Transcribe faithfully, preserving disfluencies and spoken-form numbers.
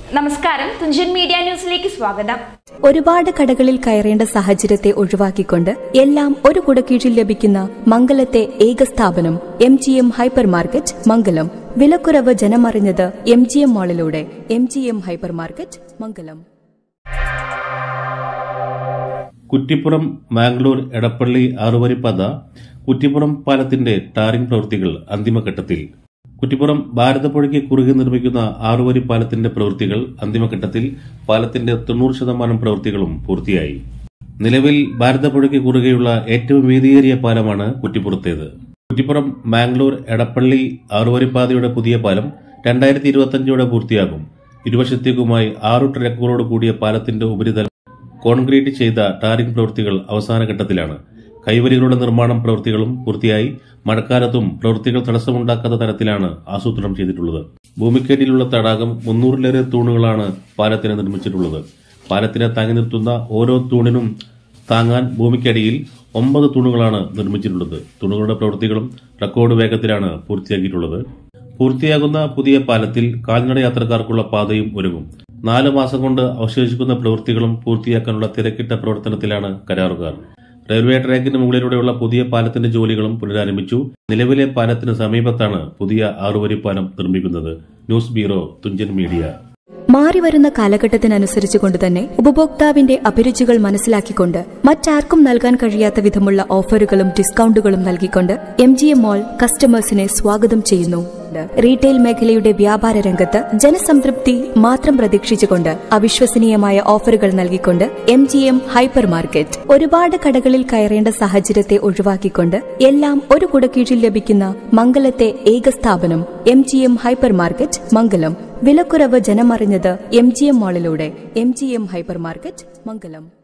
നമസ്കാരം, തുഞ്ചൻ മീഡിയ ന്യൂസിലേക്ക് സ്വാഗതം. ഒരുപാട് കടകളിൽ കയറേണ്ട സാഹചര്യത്തെ ഒഴിവാക്കിക്കൊണ്ട് എല്ലാം ഒരു കുടക്കീഴിൽ ലഭിക്കുന്ന മംഗലത്തെ ഏക സ്ഥാപനം M G M hyper market Mangalam. വിലക്കുറവ് ജനമറിഞ്ഞത് എം ജി എം മാളിലൂടെ. M G M hyper market Mangalam. Kuttippuram Mangalore Edappally ആറുവരിപ്പാത കുറ്റിപ്പുറം പാലത്തിന്റെ ടാറിംഗ് പ്രവൃത്തികൾ അന്തിമഘട്ടത്തിൽ. കുറ്റിപ്പുറം ഭാരതപ്പുഴയ്ക്ക് കുറുകെ നിർമ്മിക്കുന്ന ആറുവരി പാലത്തിന്റെ പ്രവൃത്തികൾ അന്തിമഘട്ടത്തിൽ. പാലത്തിന്റെ തൊണ്ണൂറ് ശതമാനം പ്രവൃത്തികളും പൂർത്തിയായി. നിലവിൽ ഭാരതപ്പുഴയ്ക്ക് കുറുകെയുള്ള ഏറ്റവും വീതിയേറിയ പാലമാണ് കുറ്റിപ്പുറത്തേത്. കുറ്റിപ്പുറം മാംഗ്ലൂർ എടപ്പള്ളി ആറുവരിപ്പാതയുടെ പുതിയ പാലം രണ്ടായിരത്തി ഇരുപത്തിയഞ്ചോടെ പൂർത്തിയാകും. ഇരുവശത്തേക്കുമായി ആറു ട്രക്കുകളോട് കൂടിയ പാലത്തിന്റെ ഉപരിതലം കോൺക്രീറ്റ് ചെയ്ത ടാറിംഗ് പ്രവൃത്തികൾ അവസാന ഘട്ടത്തിലാണ്. കൈവരികളുടെ നിർമ്മാണം പ്രവൃത്തികളും പൂർത്തിയായി. മഴക്കാലത്തും പ്രവൃത്തികൾ തടസ്സമുണ്ടാക്കാത്ത തരത്തിലാണ് ആസൂത്രണം ചെയ്തിട്ടുള്ളത്. ഭൂമിക്കടിയിലുള്ള തടാകം മുന്നൂറിലേറെ തൂണുകളാണ് പാലത്തിന് നിർമ്മിച്ചിട്ടുള്ളത്. പാലത്തിനെ താങ്ങി നിർത്തുന്ന ഓരോ തൂണിനും താങ്ങാൻ ഭൂമിക്കടിയിൽ ഒമ്പത് തൂണുകളാണ് നിർമ്മിച്ചിട്ടുള്ളത്. തൂണുകളുടെ പ്രവൃത്തികളും റെക്കോർഡ് വേഗത്തിലാണ് പൂർത്തിയാക്കിയിട്ടുള്ളത്. പൂർത്തിയാകുന്ന പുതിയ പാലത്തിൽ കാൽനട യാത്രക്കാർക്കുള്ള പാതയും ഒരുങ്ങും. നാല് മാസം കൊണ്ട് അവശേഷിക്കുന്ന പ്രവൃത്തികളും പൂർത്തിയാക്കാനുള്ള തിരക്കിട്ട പ്രവർത്തനത്തിലാണ് കരാറുകാർ. റെയിൽവേ ട്രാക്കിന് മുകളിലൂടെയുള്ള പുതിയ പാലത്തിന്റെ ജോലികളും പുനരാരംഭിച്ചു. നിലവിലെ പാലത്തിന് സമീപത്താണ് പുതിയ ആറുവരി പാലം നിർമ്മിക്കുന്നത്. News bureau, Thunchan media. മാറിവരുന്ന കാലഘട്ടത്തിനനുസരിച്ചുകൊണ്ട് തന്നെ ഉപഭോക്താവിന്റെ അഭിരുചികൾ മനസ്സിലാക്കിക്കൊണ്ട് മറ്റാർക്കും നൽകാൻ കഴിയാത്ത വിധമുള്ള ഓഫറുകളും ഡിസ്കൌണ്ടുകളും നൽകിക്കൊണ്ട് എം ജി എം മാൾ കസ്റ്റമേഴ്സിനെ സ്വാഗതം ചെയ്യുന്നു. റീറ്റെയിൽ മേഖലയുടെ വ്യാപാര രംഗത്ത് ജനസംതൃപ്തി മാത്രം പ്രതീക്ഷിച്ചുകൊണ്ട് അവിശ്വസനീയമായ ഓഫറുകൾ നൽകിക്കൊണ്ട് M G M hyper market. ഒരുപാട് കടകളിൽ കയറേണ്ട സാഹചര്യത്തെ ഒഴിവാക്കിക്കൊണ്ട് എല്ലാം ഒരു കുടക്കീഴിൽ ലഭിക്കുന്ന മംഗലത്തെ ഏക സ്ഥാപനം M G M hyper market Mangalam. വിലക്കുറവ് ജനമറിഞ്ഞത് എം ജി എം മാളിലൂടെ. M G M hyper market മംഗലം.